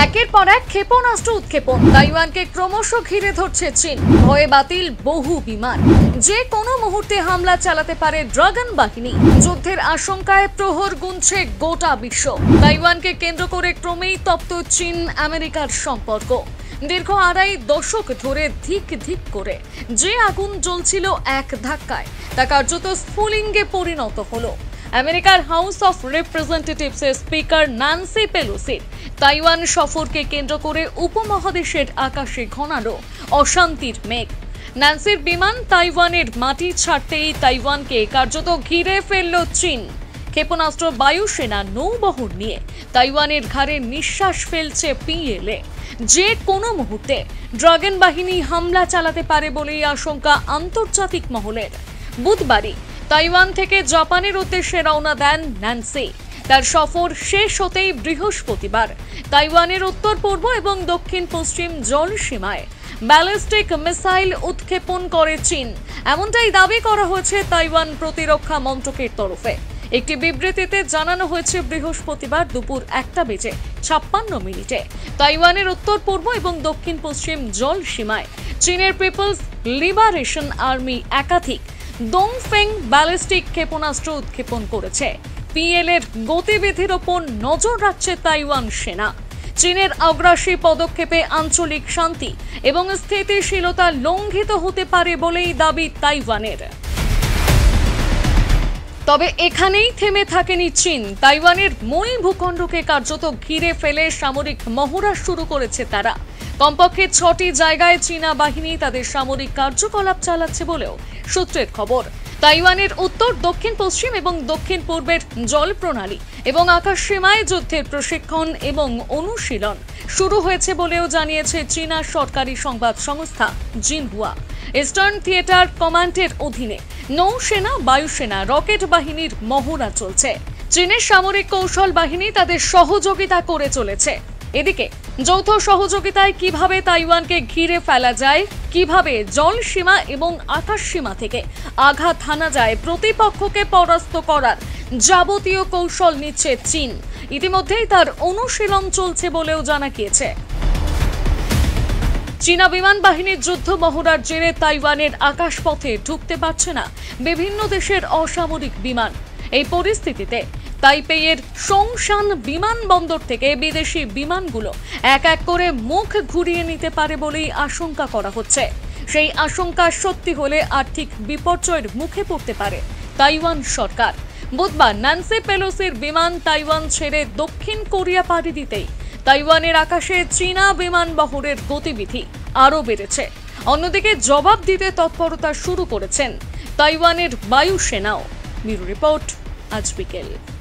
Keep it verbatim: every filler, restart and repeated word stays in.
একের পর এক ক্ষেপণাস্ত্র উৎক্ষেপণ, তাইওয়ানকে ক্রমশ ঘিরে ধরছে চীন। ভয়ে বাতিল বহু বিমান, যে কোনো মুহূর্তে হামলা চালাতে পারে ড্রাগন বাহিনী। যুদ্ধের আশঙ্কায় প্রহর গুনছে গোটা বিশ্ব। তাইওয়ানকে কেন্দ্র করে ক্রমেই তপ্ত চীন আমেরিকার সম্পর্ক। দীর্ঘ আড়াই দশক ধরে ধিক ধিক করে যে আগুন জ্বলছিল এক ধাক্কায় তা কার্যত স্ফুলিঙ্গে পরিণত হলো। আমেরিকার হাউস অফ রিপ্রেজেন্টেটিভসের স্পিকার ন্যান্সি পেলোসির তাইওয়ান সফরকে কেন্দ্র করে উপমহাদেশের আকাশে ঘনালো অশান্তির মেঘ। ন্যান্সির বিমান তাইওয়ানের মাটি ছাড়তেই তাইওয়ানকে কার্যত ঘিরে ফেলল চীন। ক্ষেপণাস্ত্র বায়ুসেনা নৌবহর নিয়ে তাইওয়ানের ঘাড়ে নিঃশ্বাস ফেলছে পিএলএ। যে কোনো মুহূর্তে ড্রাগন বাহিনী হামলা চালাতে পারে বলেই আশঙ্কা আন্তর্জাতিক মহলের। বুধবারই তাইওয়ান থেকে জাপানের উদ্দেশ্যে রওনা দেন ন্যান্সি। তার সফর শেষ হতেই বৃহস্পতিবার তাইওয়ানের উত্তর পূর্ব এবং দক্ষিণ পশ্চিম জলসীমায় ব্যালিস্টিক মিসাইল উৎক্ষেপণ করে চীন, এমনটাই দাবি করা হয়েছে তাইওয়ান প্রতিরক্ষা মন্ত্রকের তরফে। একটি বিবৃতিতে জানানো হয়েছে বৃহস্পতিবার দুপুর একটা বেজে ছাপ্পান্ন মিনিটে তাইওয়ানের উত্তর পূর্ব এবং দক্ষিণ পশ্চিম জলসীমায় চীনের পিপলস লিবারেশন আর্মি একাধিক দোংফেং ব্যালিস্টিক ক্ষেপণাস্ত্র উৎক্ষেপণ করেছে। পিএলএর গতিবিধির ওপর নজর রাখছে তাইওয়ান সেনা। চীনের আগ্রাসী পদক্ষেপে আঞ্চলিক শান্তি এবং স্থিতিশীলতা লঙ্ঘিত হতে পারে বলেই দাবি তাইওয়ানের। তবে এখানেই থেমে থাকেনি চীন। তাইওয়ানের মূল ভূখণ্ডকে কার্যত ঘিরে ফেলে সামরিক মহড়া শুরু করেছে তারা। কমপক্ষে ছটি জায়গায় চীনা বাহিনী তাদের সামরিক কার্যকলাপ চালাচ্ছে বলেও সূত্রের খবর। তাইওয়ানের উত্তর, দক্ষিণ পশ্চিম এবং দক্ষিণ পূর্বের জল প্রণালী এবং আকাশ সীমায় যুদ্ধের প্রশিক্ষণ এবং অনুশীলন শুরু হয়েছে বলেও জানিয়েছে চীনা সরকারি সংবাদ সংস্থা জিনহুয়া। ইস্টার্ন থিয়েটার কমান্ডের অধীনে নৌসেনা, বায়ুসেনা, রকেট বাহিনীর মহড়া চলছে। চীনের সামরিক কৌশল বাহিনী তাদের সহযোগিতা করে চলেছে। এদিকে যৌথ সহযোগিতায় কিভাবে তাইওয়ানকে ঘিরে ফেলা যায়, কিভাবে জল সীমা এবং আকাশ সীমা থেকে আঘাত হানা যায়, প্রতিপক্ষকে পরাস্ত করার যাবতীয় কৌশল নিচ্ছে চীন। ইতিমধ্যেই তার অনুশীলন চলছে বলেও জানা গিয়েছে। চীনা বিমান বাহিনীর যুদ্ধ মহড়ার জেরে তাইওয়ানের আকাশপথে ঢুকতে পারছে না বিভিন্ন দেশের অসামরিক বিমান। এই পরিস্থিতিতে তাইপেইয়ের সোংশান বিমানবন্দর থেকে বিদেশি বিমানগুলো এক এক করে মুখ ঘুরিয়ে নিতে পারে বলেই আশঙ্কা করা হচ্ছে। সেই আশঙ্কা সত্যি হলে আর্থিক বিপর্যয়ের মুখে পড়তে পারে তাইওয়ান সরকার। বুধবার ন্যান্সি পেলোসির বিমান তাইওয়ান ছেড়ে দক্ষিণ কোরিয়া পাড়ি দিতেই তাইওয়ানের আকাশে চীনা বিমান বহরের গতিবিধি আরও বেড়েছে। অন্যদিকে জবাব দিতে তৎপরতা শুরু করেছেন তাইওয়ানের বায়ুসেনাও। ব্যুরো রিপোর্ট, আজ বিকেল।